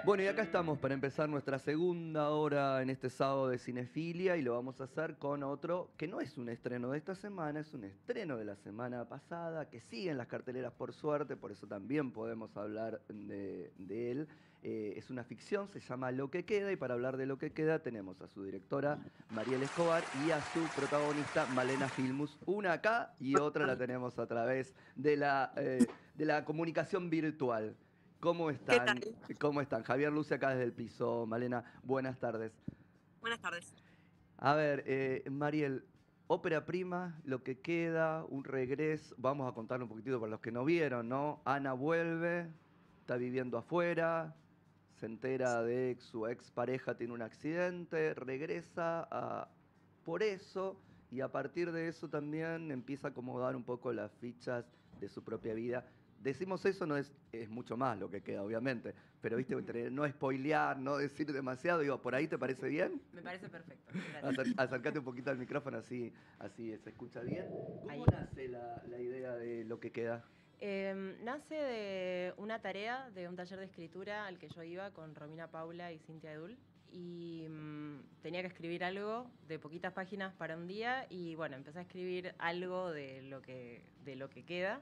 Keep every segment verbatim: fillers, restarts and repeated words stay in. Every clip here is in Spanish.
Bueno, y acá estamos para empezar nuestra segunda hora en este sábado de cinefilia y lo vamos a hacer con otro que no es un estreno de esta semana, es un estreno de la semana pasada, que sigue en las carteleras por suerte, por eso también podemos hablar de, de él. Eh, es una ficción, se llama Lo que queda, y para hablar de Lo que queda tenemos a su directora Mariel Escobar y a su protagonista Malena Filmus. Una acá y otra la tenemos a través de la, eh, de la comunicación virtual. ¿Cómo ¿Qué están? tal? ¿Cómo están? Javier Luce acá desde el piso. Malena, buenas tardes. Buenas tardes. A ver, eh, Mariel, ópera prima, Lo que queda, un regreso. Vamos a contar un poquitito para los que no vieron, ¿no? Ana vuelve, está viviendo afuera, se entera de que su expareja tiene un accidente, regresa a- por eso y a partir de eso también empieza a acomodar un poco las fichas de su propia vida. Decimos eso, no es, es mucho más lo que queda, obviamente, pero viste, entre no spoilear, no decir demasiado, digo, ¿por ahí te parece bien? Me parece perfecto. Gracias. Acer- acércate un poquito al micrófono, así, así se escucha bien. ¿Cómo Ahí. nace la, la idea de Lo que queda? Eh, nace de una tarea de un taller de escritura al que yo iba con Romina Paula y Cintia Edul. Y mm, tenía que escribir algo de poquitas páginas para un día. Y bueno, empecé a escribir algo de lo que, de lo que queda.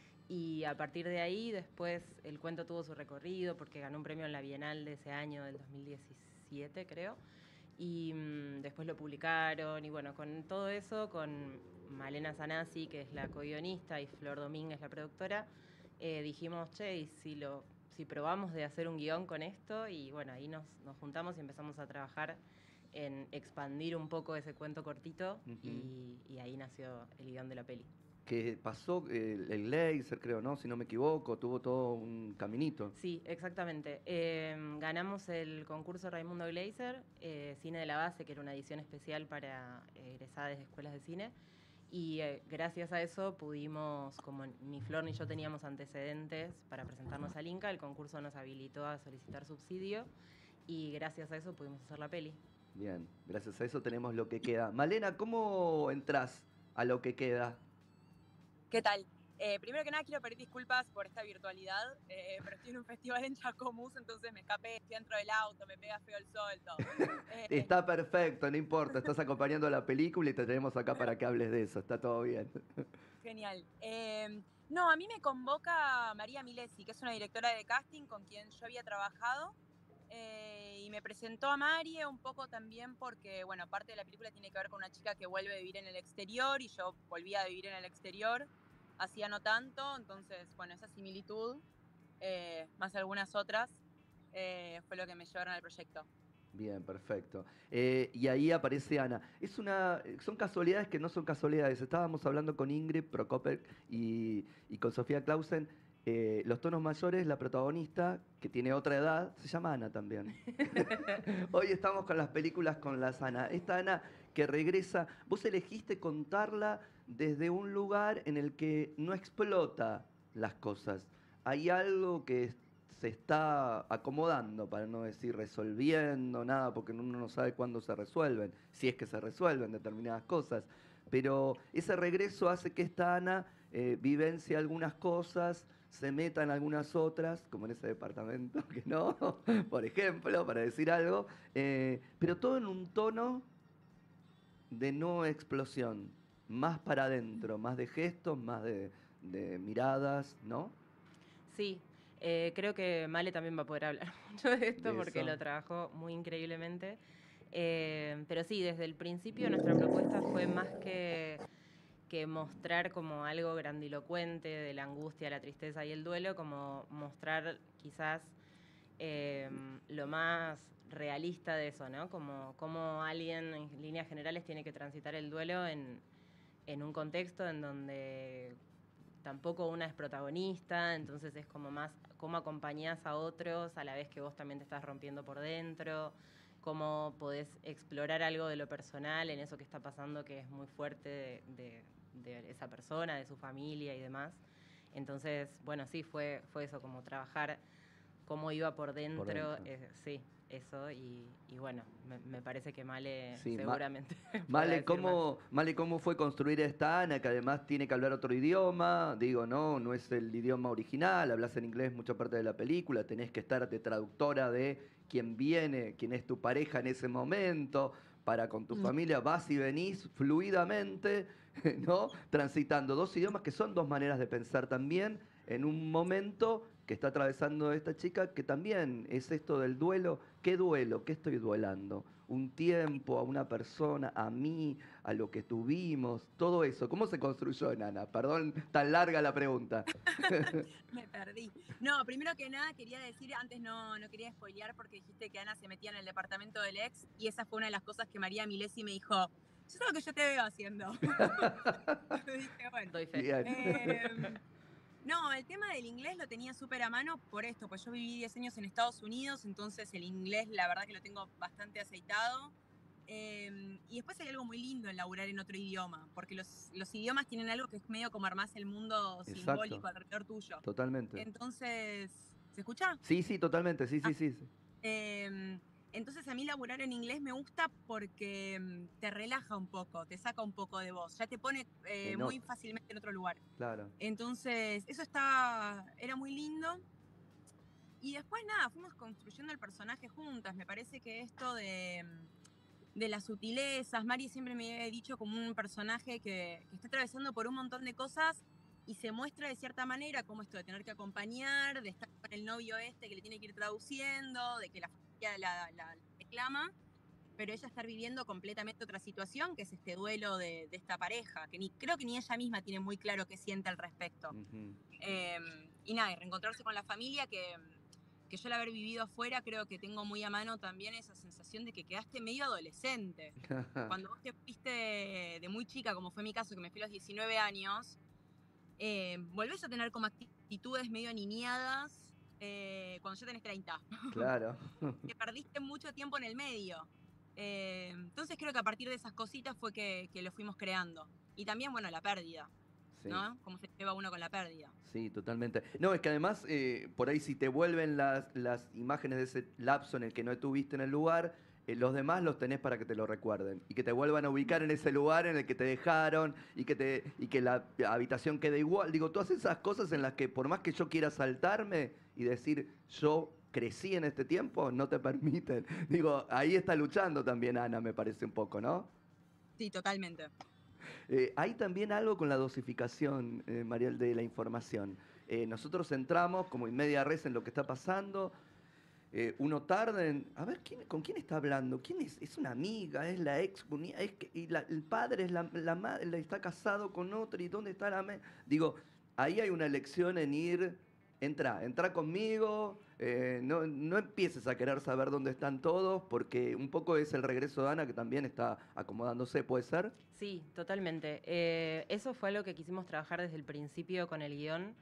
Y a partir de ahí, después el cuento tuvo su recorrido porque ganó un premio en la Bienal de ese año, del dos mil diecisiete, creo. Y mmm, después lo publicaron. Y bueno, con todo eso, con Malena Sanasi, que es la co-guionista, y Flor Domínguez, la productora, eh, dijimos, che, ¿y si, lo, si probamos de hacer un guión con esto? Y bueno, ahí nos, nos juntamos y empezamos a trabajar en expandir un poco ese cuento cortito. Ujú. y, y ahí nació el guión de la peli. Que pasó el, el Laser, creo, ¿no? Si no me equivoco, tuvo todo un caminito. Sí, exactamente. Eh, ganamos el concurso Raimundo Gleiser, eh, Cine de la Base, que era una edición especial para eh, egresadas de escuelas de cine. Y eh, gracias a eso pudimos, como ni Flor ni yo teníamos antecedentes para presentarnos al Inca, el concurso nos habilitó a solicitar subsidio y gracias a eso pudimos hacer la peli. Bien, gracias a eso tenemos Lo que queda. Malena, ¿cómo entras a Lo que queda? ¿Qué tal? Eh, primero que nada quiero pedir disculpas por esta virtualidad, eh, pero estoy en un festival en Chascomús, entonces me escapé, estoy dentro del auto, me pega feo el sol, todo. Eh, Está perfecto, no importa, estás acompañando la película y te tenemos acá para que hables de eso, está todo bien. Genial. Eh, no, a mí me convoca María Milesi, que es una directora de casting con quien yo había trabajado, eh, y me presentó a María un poco también porque, bueno, parte de la película tiene que ver con una chica que vuelve a vivir en el exterior y yo volví a vivir en el exterior, hacía no tanto, entonces, bueno, esa similitud, eh, más algunas otras, eh, fue lo que me llevaron al proyecto. Bien, perfecto. Eh, y ahí aparece Ana. Es una, son casualidades que no son casualidades. Estábamos hablando con Ingrid Prokopek y, y con Sofía Clausen. Eh, los tonos mayores, la protagonista, que tiene otra edad, se llama Ana también. Hoy estamos con las películas con las Ana. Esta Ana que regresa, vos elegiste contarla desde un lugar en el que no explota las cosas. Hay algo que se está acomodando, para no decir resolviendo nada, porque uno no sabe cuándo se resuelven, si es que se resuelven determinadas cosas. Pero ese regreso hace que esta Ana eh, vivencie algunas cosas, se meta en algunas otras, como en ese departamento, que no, por ejemplo, para decir algo, eh, pero todo en un tono de no explosión, más para adentro, más de gestos, más de, de miradas, ¿no? Sí, eh, creo que Male también va a poder hablar mucho de esto De porque eso. lo trabajó muy increíblemente. Eh, pero sí, desde el principio nuestra propuesta fue más que, que mostrar como algo grandilocuente de la angustia, la tristeza y el duelo, como mostrar quizás eh, lo más realista de eso, ¿no? Como, como alguien en líneas generales tiene que transitar el duelo en, en un contexto en donde tampoco una es protagonista, entonces es como más cómo acompañás a otros a la vez que vos también te estás rompiendo por dentro, cómo podés explorar algo de lo personal en eso que está pasando que es muy fuerte de, de, de esa persona, de su familia y demás. Entonces, bueno, sí, fue, fue eso, como trabajar cómo iba por dentro, Por dentro. eh, sí, eso, y, y bueno, me, me parece que Male Sí, Ma- seguramente podrá Male, decir más. ¿cómo, Male, ¿cómo fue construir esta Ana, que además tiene que hablar otro idioma? Digo, no, no es el idioma original, hablas en inglés mucha parte de la película, tenés que estar de traductora de quién viene, quién es tu pareja en ese momento, para con tu Mm. familia vas y venís fluidamente, ¿no? Transitando dos idiomas que son dos maneras de pensar también en un momento que está atravesando esta chica, que también es esto del duelo. ¿Qué duelo? ¿Qué estoy duelando? Un tiempo, a una persona, a mí, a lo que tuvimos, todo eso. ¿Cómo se construyó en Ana? Perdón, tan larga la pregunta. Me perdí. No, primero que nada quería decir, antes no, no quería spoilear porque dijiste que Ana se metía en el departamento del ex y esa fue una de las cosas que María Milesi me dijo, yo sé lo que yo te veo haciendo. Yo dije, bueno. Doy fe. Bien. em, no, el tema del inglés lo tenía súper a mano por esto, pues yo viví diez años en Estados Unidos, entonces el inglés la verdad que lo tengo bastante aceitado. Eh, y después hay algo muy lindo en laburar en otro idioma, porque los, los idiomas tienen algo que es medio como armás el mundo Exacto, simbólico alrededor tuyo. totalmente. Entonces, ¿se escucha? Sí, sí, totalmente, sí, Ah, sí, sí. sí. eh, entonces a mí laburar en inglés me gusta porque mm, te relaja un poco, te saca un poco de vos, ya te pone eh, En muy otro, fácilmente en otro lugar. claro. Entonces, eso estaba, era muy lindo. Y después nada, fuimos construyendo el personaje juntas. Me parece que esto de, de las sutilezas, Mari siempre me ha dicho como un personaje que, que está atravesando por un montón de cosas y se muestra de cierta manera como esto de tener que acompañar, de estar con el novio este que le tiene que ir traduciendo, de que la familia la, la- la reclama, pero ella estar viviendo completamente otra situación, que es este duelo de, de esta pareja, que ni, creo que ni ella misma tiene muy claro qué siente al respecto. Ujú. Eh, y nada, y reencontrarse con la familia que, que yo al haber vivido afuera creo que tengo muy a mano también esa sensación de que quedaste medio adolescente. Cuando vos te fuiste de, de muy chica, como fue mi caso, que me fui a los diecinueve años, eh, volvés a tener como actitudes medio niñadas eh, cuando ya tenés treinta. Claro. Que perdiste mucho tiempo en el medio. Eh, entonces creo que a partir de esas cositas fue que, que lo fuimos creando. Y también, bueno, la pérdida, Sí. ¿no? Cómo se lleva uno con la pérdida. Sí, totalmente. No, es que además, eh, por ahí si te vuelven las, las imágenes de ese lapso en el que no estuviste en el lugar, eh, los demás los tenés para que te lo recuerden y que te vuelvan a ubicar en ese lugar en el que te dejaron y que, te, y que la habitación quede igual. Digo, todas esas cosas en las que por más que yo quiera saltarme y decir yo crecí en este tiempo, no te permiten. Digo, ahí está luchando también Ana, me parece un poco, ¿no? Sí, totalmente. Eh, hay también algo con la dosificación, eh, Mariel, de la información. Eh, nosotros entramos como en media res en lo que está pasando. Eh, uno tarda en. A ver, ¿quién, ¿con quién está hablando? ¿Quién es? ¿Es una amiga? ¿Es la ex? cuña- Es que, y la- el padre es la, la madre, está casado con otra. ¿Y dónde está la.? me- Digo, ahí hay una elección en ir. Entra, entra conmigo. eh, no, no empieces a querer saber dónde están todos, porque un poco es el regreso de Ana, que también está acomodándose, ¿puede ser? Sí, totalmente. Eh, eso fue lo que quisimos trabajar desde el principio con el guión.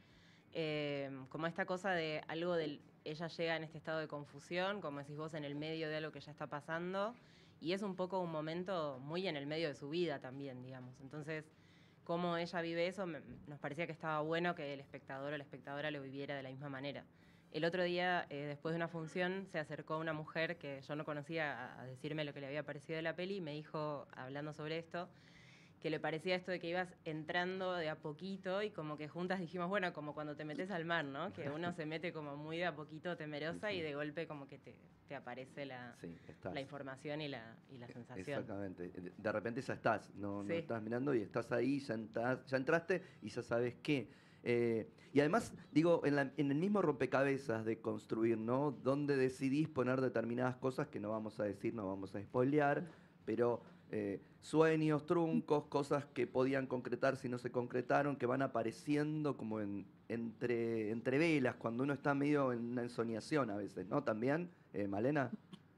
Eh, como esta cosa de algo del. Ella llega en este estado de confusión, como decís vos, en el medio de algo que ya está pasando. Y es un poco un momento muy en el medio de su vida también, digamos. Entonces, cómo ella vive eso, me- nos parecía que estaba bueno que el espectador o la espectadora lo viviera de la misma manera. El otro día, eh, después de una función, se acercó una mujer que yo no conocía a, a decirme lo que le había parecido de la peli y me dijo, hablando sobre esto, que le parecía esto de que ibas entrando de a poquito y como que juntas dijimos, bueno, como cuando te metes al mar, ¿no? Que uno se mete como muy de a poquito temerosa Sí, sí. y de golpe como que te, te aparece la, Sí, estás. la información y la, y la sensación. Exactamente. De de repente ya estás, no, no Sí. estás mirando y estás ahí, ya, entras- ya entraste y ya sabes qué. Eh, y además, digo, en, la- en el mismo rompecabezas de construir, ¿no? Donde decidís poner determinadas cosas que no vamos a decir, no vamos a spoilear, pero eh, sueños, truncos, cosas que podían concretarse y no se concretaron, que van apareciendo como en, entre, entre velas, cuando uno está medio en una ensoñación a veces, ¿no? También, eh, Malena.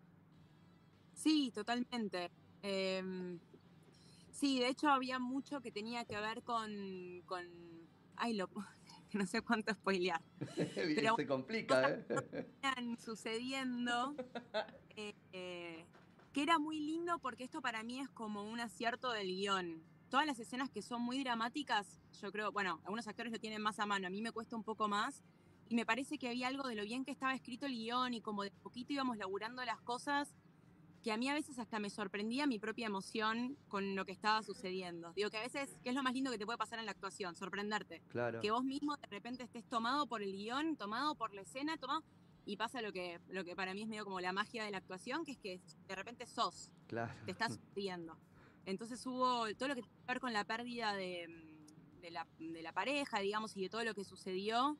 Sí, totalmente. Em, sí, de hecho había mucho que tenía que ver con, con ay, lo, no sé cuánto spoilear, pero Se complica, cosas ¿eh? que iban sucediendo, eh, eh, que era muy lindo porque esto para mí es como un acierto del guión. Todas las escenas que son muy dramáticas, yo creo, bueno, algunos actores lo tienen más a mano, a mí me cuesta un poco más, y me parece que había algo de lo bien que estaba escrito el guión y como de poquito íbamos laburando las cosas, que a mí a veces hasta me sorprendía mi propia emoción con lo que estaba sucediendo. Digo que a veces, que es lo más lindo que te puede pasar en la actuación, sorprenderte. Claro, Que vos mismo de repente estés tomado por el guión, tomado por la escena, tomado, y pasa lo que, lo que para mí es medio como la magia de la actuación, que es que de repente sos, claro. te estás sucediendo. Entonces hubo todo lo que tiene que ver con la pérdida de, de, la, de la pareja, digamos, y de todo lo que sucedió.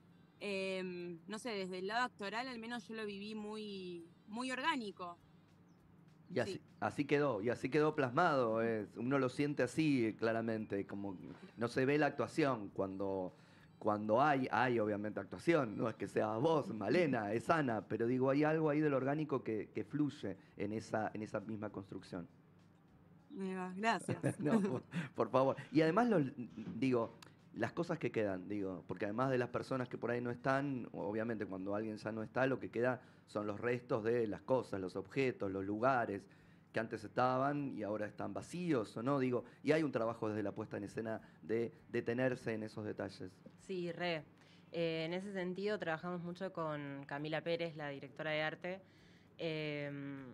Eh, no sé, desde el lado actoral al menos yo lo viví muy, muy orgánico. Y así, Sí. así quedó, y así quedó plasmado. Es, uno lo siente así claramente, como no se ve la actuación cuando, cuando hay, hay obviamente actuación, no es que sea vos, Malena, es Ana, pero digo, hay algo ahí del orgánico que, que fluye en esa, en esa misma construcción. Eva, gracias. No, por, por favor. Y además, los, digo, las cosas que quedan, digo, porque además de las personas que por ahí no están, obviamente cuando alguien ya no está, lo que queda son los restos de las cosas, los objetos, los lugares que antes estaban y ahora están vacíos, ¿o no? Digo, y hay un trabajo desde la puesta en escena de detenerse en esos detalles. Sí, re. Eh, en ese sentido trabajamos mucho con Camila Pérez, la directora de arte, eh,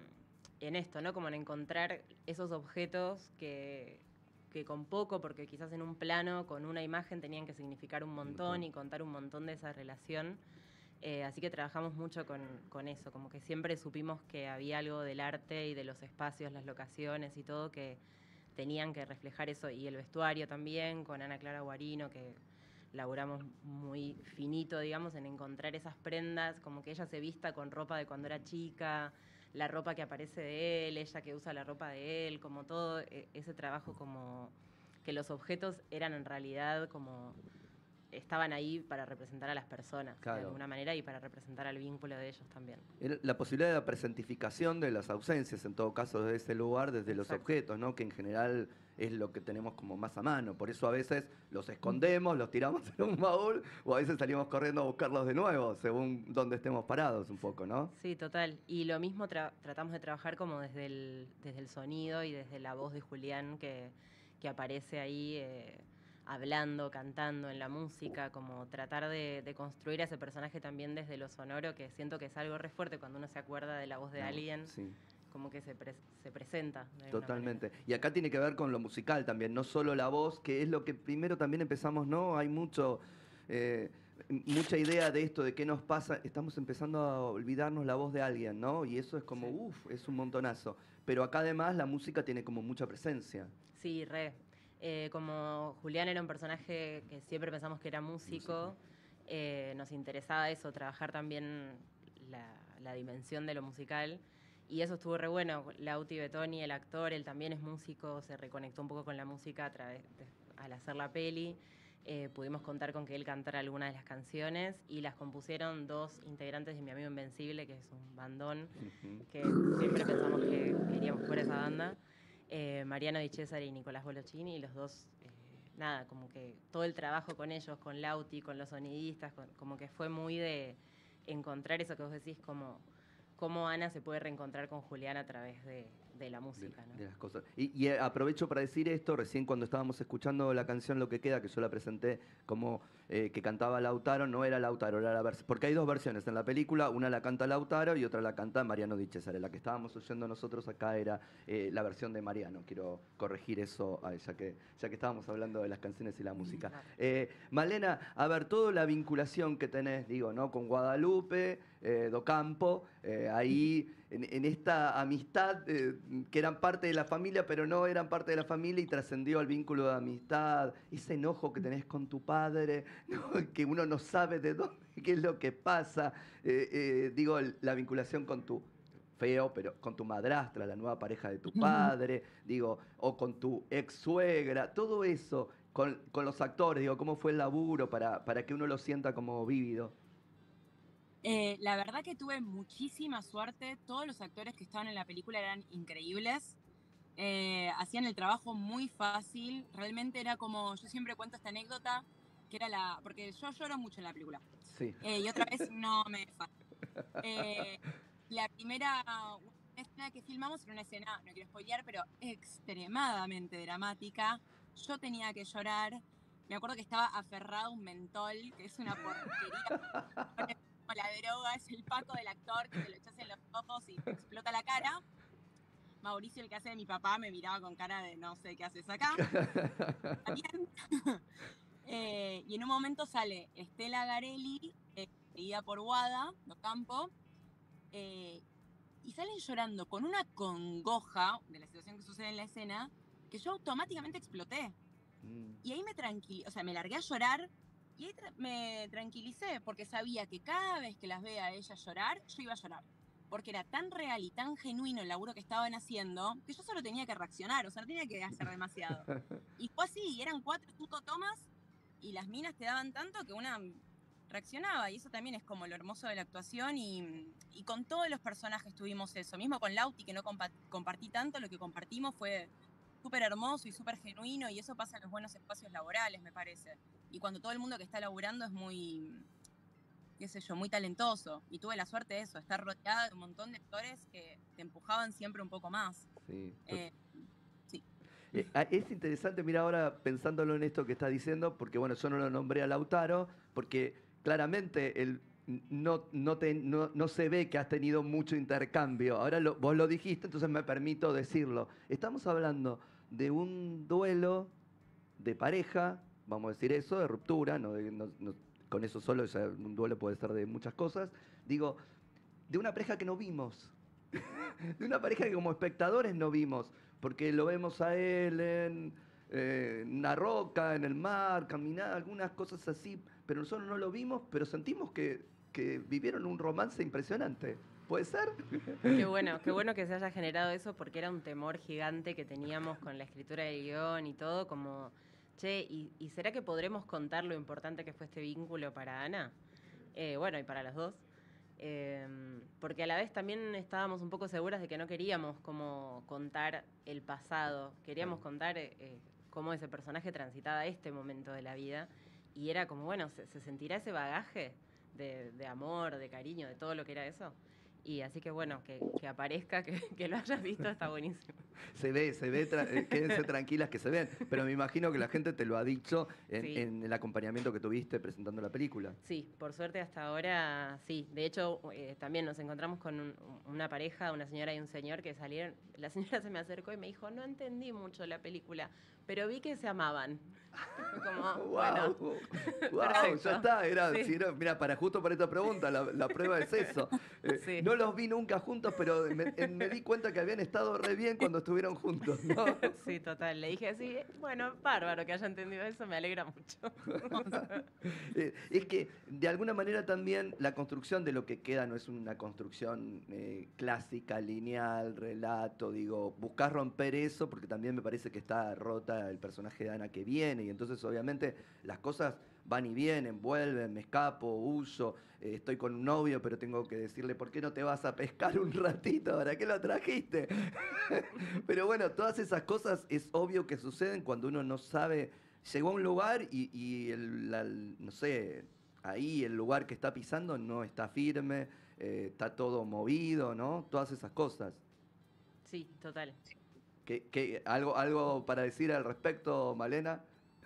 en esto, ¿no? Como en encontrar esos objetos que, que con poco, porque quizás en un plano, con una imagen, tenían que significar un montón y contar un montón de esa relación. Eh, así que trabajamos mucho con, con eso, como que siempre supimos que había algo del arte y de los espacios, las locaciones y todo que tenían que reflejar eso, y el vestuario también, con Ana Clara Guarino, que laburamos muy finito, digamos, en encontrar esas prendas, como que ella se vista con ropa de cuando era chica, la ropa que aparece de él, ella que usa la ropa de él, como todo eh, ese trabajo, como que los objetos eran en realidad como estaban ahí para representar a las personas, claro, de alguna manera, y para representar al vínculo de ellos también. La posibilidad de la presentificación de las ausencias, en todo caso, desde ese lugar, desde Exacto. los objetos, ¿no? Que en general es lo que tenemos como más a mano. Por eso a veces los escondemos, los tiramos en un baúl, o a veces salimos corriendo a buscarlos de nuevo, según donde estemos parados un poco, ¿no? Sí, total. Y lo mismo tra tratamos de trabajar como desde el, desde el sonido y desde la voz de Julián, que, que aparece ahí eh, hablando, cantando en la música, como tratar de, de construir a ese personaje también desde lo sonoro, que siento que es algo re fuerte cuando uno se acuerda de la voz de no, alguien. Sí. Como que se, pre se presenta. Totalmente. Y acá tiene que ver con lo musical también, no solo la voz, que es lo que primero también empezamos, ¿no? Hay mucho, eh, mucha idea de esto, de qué nos pasa. Estamos empezando a olvidarnos la voz de alguien, ¿no? Y eso es como, sí. uff, es un montonazo. Pero acá además la música tiene como mucha presencia. Sí, re. Eh, como Julián era un personaje que siempre pensamos que era músico, eh, nos interesaba eso, trabajar también la, la dimensión de lo musical. Y eso estuvo re bueno. Lauti Betoni, el actor, él también es músico, se reconectó un poco con la música a través de, al hacer la peli. Eh, pudimos contar con que él cantara algunas de las canciones y las compusieron dos integrantes de Mi Amigo Invencible, que es un bandón, uh-huh. que siempre pensamos que queríamos jugar esa banda. Eh, Mariano Di Cesare y Nicolás Bolochini, y los dos, eh, nada, como que todo el trabajo con ellos, con Lauti, con los sonidistas, con, como que fue muy de encontrar eso que vos decís, como cómo Ana se puede reencontrar con Julián a través de, de la música, ¿no? De, de las cosas. Y, y aprovecho para decir esto, recién cuando estábamos escuchando la canción Lo que queda, que yo la presenté como eh, que cantaba Lautaro, no era Lautaro, era la versión, porque hay dos versiones en la película, una la canta Lautaro y otra la canta Mariano Di Cesare. La que estábamos oyendo nosotros acá era eh, la versión de Mariano, quiero corregir eso, ay, ya, que, ya que estábamos hablando de las canciones y la música. Claro. Eh, Malena, a ver, toda la vinculación que tenés, digo, ¿no? Con Guadalupe, eh, Docampo, eh, ahí en, en esta amistad eh, que eran parte de la familia, pero no eran parte de la familia y trascendió al vínculo de amistad, ese enojo que tenés con tu padre, ¿no? Que uno no sabe de dónde, qué es lo que pasa, eh, eh, digo, la vinculación con tu feo, pero con tu madrastra, la nueva pareja de tu padre, digo, o con tu ex suegra, todo eso, con, con los actores, digo, ¿cómo fue el laburo para, para que uno lo sienta como vívido? Eh, la verdad que tuve muchísima suerte, todos los actores que estaban en la película eran increíbles, eh, hacían el trabajo muy fácil, realmente era como, yo siempre cuento esta anécdota, que era la, porque yo lloro mucho en la película, sí. eh, y otra vez no me falla. Eh, la primera escena que filmamos era una escena, no quiero spoilear, pero extremadamente dramática, yo tenía que llorar, me acuerdo que estaba aferrado a un mentol, que es una porquería. Como la droga, es el paco del actor que te lo echas en los ojos y te explota la cara. Mauricio, el que hace de mi papá, me miraba con cara de no sé qué haces acá. También. eh, y en un momento sale Estela Garelli, eh, seguida por Wada, Docampo, eh, y salen llorando con una congoja de la situación que sucede en la escena, que yo automáticamente exploté. Mm. Y ahí me tranquilicé, o sea, me largué a llorar, y ahí tra me tranquilicé, porque sabía que cada vez que las vea a ella llorar, yo iba a llorar. Porque era tan real y tan genuino el laburo que estaban haciendo, que yo solo tenía que reaccionar, o sea, no tenía que hacer demasiado. Y fue así, y eran cuatro o cinco tomas, y las minas te daban tanto que una reaccionaba, y eso también es como lo hermoso de la actuación, y, y con todos los personajes tuvimos eso, mismo con Lauti, que no compa compartí tanto, lo que compartimos fue súper hermoso y súper genuino, y eso pasa en los buenos espacios laborales, me parece. Y cuando todo el mundo que está laburando es muy, qué sé yo, muy talentoso, y tuve la suerte de eso, estar rodeada de un montón de actores que te empujaban siempre un poco más. Sí. Eh, sí. Eh, es interesante, mira, ahora pensándolo en esto que está diciendo, porque bueno, yo no lo nombré a Lautaro, porque claramente él no, no, te, no, no se ve que has tenido mucho intercambio. Ahora lo, vos lo dijiste, entonces me permito decirlo. Estamos hablando de un duelo de pareja, vamos a decir eso, de ruptura, no, de, no, no, con eso solo, o sea, un duelo puede ser de muchas cosas. Digo, de una pareja que no vimos, de una pareja que como espectadores no vimos, porque lo vemos a él en eh, una roca, en el mar, caminar, algunas cosas así, pero nosotros no lo vimos, pero sentimos que, que vivieron un romance impresionante. ¿Puede ser? Qué bueno, qué bueno que se haya generado eso, porque era un temor gigante que teníamos con la escritura del guión y todo, como, che, ¿y, y será que podremos contar lo importante que fue este vínculo para Ana? Eh, bueno, y para los dos. Eh, porque a la vez también estábamos un poco seguras de que no queríamos como contar el pasado, queríamos claro. contar eh, cómo ese personaje transitaba este momento de la vida, y era como, bueno, ¿se, se sentirá ese bagaje de, de amor, de cariño, de todo lo que era eso? Y así que bueno, que, que aparezca, que, que lo hayas visto, está buenísimo. Se ve, se ve, tra quédense tranquilas que se ven, pero me imagino que la gente te lo ha dicho en, sí. en el acompañamiento que tuviste presentando la película. Sí, por suerte hasta ahora sí. De hecho, eh, también nos encontramos con un, una pareja, una señora y un señor que salieron. La señora se me acercó y me dijo, no entendí mucho la película, pero vi que se amaban. Como, wow, bueno, wow, ya está, era, sí. si era, mira, para justo para esta pregunta, la, la prueba es eso. Eh, sí. No los vi nunca juntos, pero me, me di cuenta que habían estado re bien cuando estuvieron juntos, ¿no? Sí, total. Le dije así, bueno, bárbaro que haya entendido eso, me alegra mucho. eh, es que de alguna manera también la construcción de lo que queda no es una construcción eh, clásica, lineal, relato, digo, buscás romper eso porque también me parece que está rota el personaje de Ana que viene, y entonces obviamente las cosas van y vienen, vuelven, me escapo, huyo, eh, estoy con un novio, pero tengo que decirle, ¿por qué no te vas a pescar un ratito? ¿Para qué lo trajiste? Pero bueno, todas esas cosas es obvio que suceden cuando uno no sabe, llegó a un lugar y, y el, la, no sé, ahí el lugar que está pisando no está firme, eh, está todo movido, ¿no? Todas esas cosas. Sí, total. ¿Qué, qué, algo, ¿Algo para decir al respecto, Malena?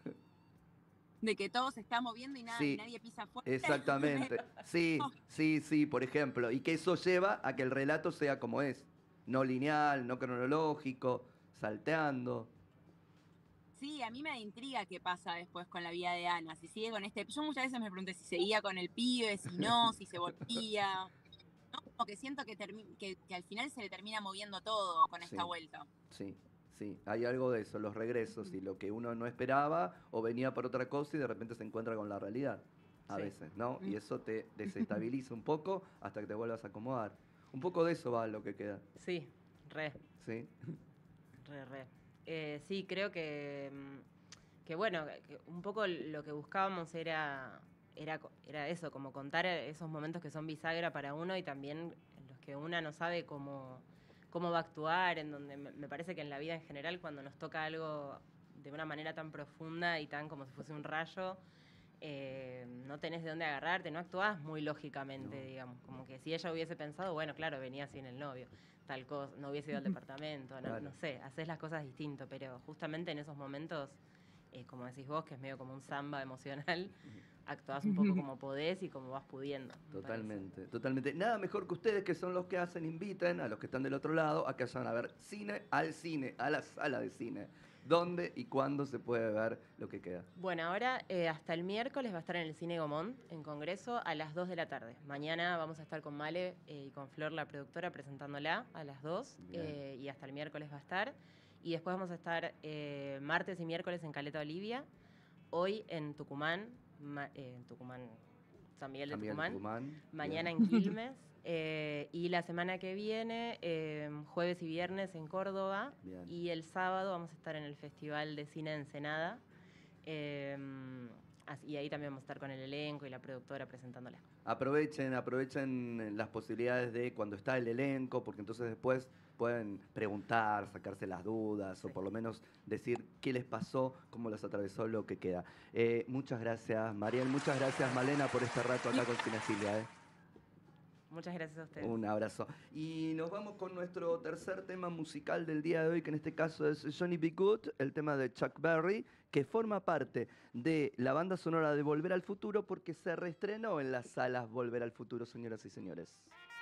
De que todo se está moviendo y, nada, sí, y nadie pisa fuerte. Exactamente. Sí, sí, sí, por ejemplo. Y que eso lleva a que el relato sea como es. No lineal, no cronológico, salteando. Sí, a mí me da intriga qué pasa después con la vida de Ana. Si sigue con este... Yo muchas veces me pregunté si seguía con el pibe, si no, si se volvía... ¿no? Como que siento que, que, que al final se le termina moviendo todo con esta sí, vuelta. Sí. Sí, hay algo de eso, los regresos y lo que uno no esperaba o venía por otra cosa y de repente se encuentra con la realidad, a sí. veces, ¿no? Y eso te desestabiliza un poco hasta que te vuelvas a acomodar. Un poco de eso va lo que queda. Sí, re. Sí. Re, re. Eh, sí, creo que, que bueno, que un poco lo que buscábamos era, era, era eso, como contar esos momentos que son bisagra para uno y también en los que una no sabe cómo... cómo va a actuar, en donde me parece que en la vida en general, cuando nos toca algo de una manera tan profunda y tan como si fuese un rayo, eh, no tenés de dónde agarrarte, no actuás muy lógicamente, no. digamos, como que si ella hubiese pensado, bueno, claro, venía sin el novio, tal cosa, no hubiese ido al departamento, no, claro. no sé, haces las cosas distinto, pero justamente en esos momentos eh, como decís vos, que es medio como un samba emocional, actuás un poco como podés y como vas pudiendo. Totalmente, totalmente. Nada mejor que ustedes, que son los que hacen, inviten a los que están del otro lado a que vayan a ver cine al cine, a la sala de cine. ¿Dónde y cuándo se puede ver lo que queda? Bueno, ahora eh, hasta el miércoles va a estar en el Cine Gomón, en Congreso, a las dos de la tarde. Mañana vamos a estar con Male eh, y con Flor, la productora, presentándola a las dos. Eh, y hasta el miércoles va a estar. Y después vamos a estar eh, martes y miércoles en Caleta Olivia. Hoy en Tucumán, ma, eh, en Tucumán, San Miguel de San Miguel Tucumán. de Tucumán. Mañana Bien. en Quilmes. Eh, y la semana que viene, eh, jueves y viernes en Córdoba. Bien. Y el sábado vamos a estar en el Festival de Cine Ensenada. Eh, y ahí también vamos a estar con el elenco y la productora presentándola. Aprovechen, aprovechen las posibilidades de cuando está el elenco, porque entonces después pueden preguntar, sacarse las dudas, sí, o por lo menos decir qué les pasó, cómo los atravesó lo que queda. Eh, muchas gracias, Mariel, muchas gracias, Malena, por este rato acá con Cinefilia. ¿eh? Muchas gracias a ustedes. Un abrazo. Y nos vamos con nuestro tercer tema musical del día de hoy, que en este caso es Johnny B. Good, el tema de Chuck Berry, que forma parte de la banda sonora de Volver al Futuro porque se reestrenó en las salas Volver al Futuro, señoras y señores.